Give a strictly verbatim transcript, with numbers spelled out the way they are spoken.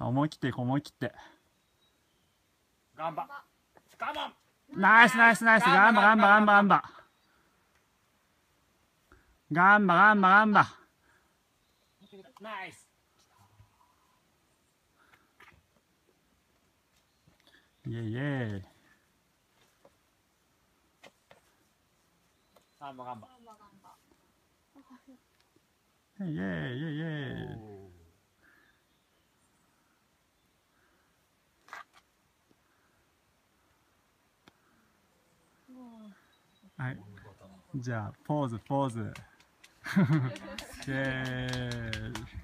思い切っていこう、思い切って。 ガンバ。ガモン。 ナイスナイスナイス。ガンバガンバガンバガンバ。ガンバガンバガンバ。 ナイス。 イエイイエイ。 ガンバガンバ。 イエイイエイイエイ。はい。じゃあポーズポーズ。イエーイ。